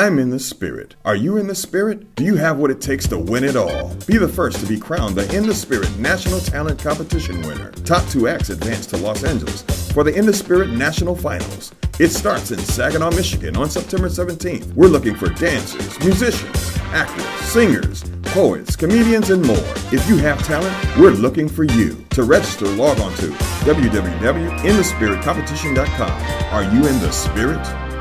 I'm in the spirit. Are you in the spirit? Do you have what it takes to win it all? Be the first to be crowned the In the Spirit National Talent Competition winner. Top 2 acts advance to Los Angeles for the In the Spirit National Finals. It starts in Saginaw, Michigan on September 17th. We're looking for dancers, musicians, actors, singers, poets, comedians, and more. If you have talent, we're looking for you. To register, log on to www.inthespiritcompetition.com. Are you in the spirit?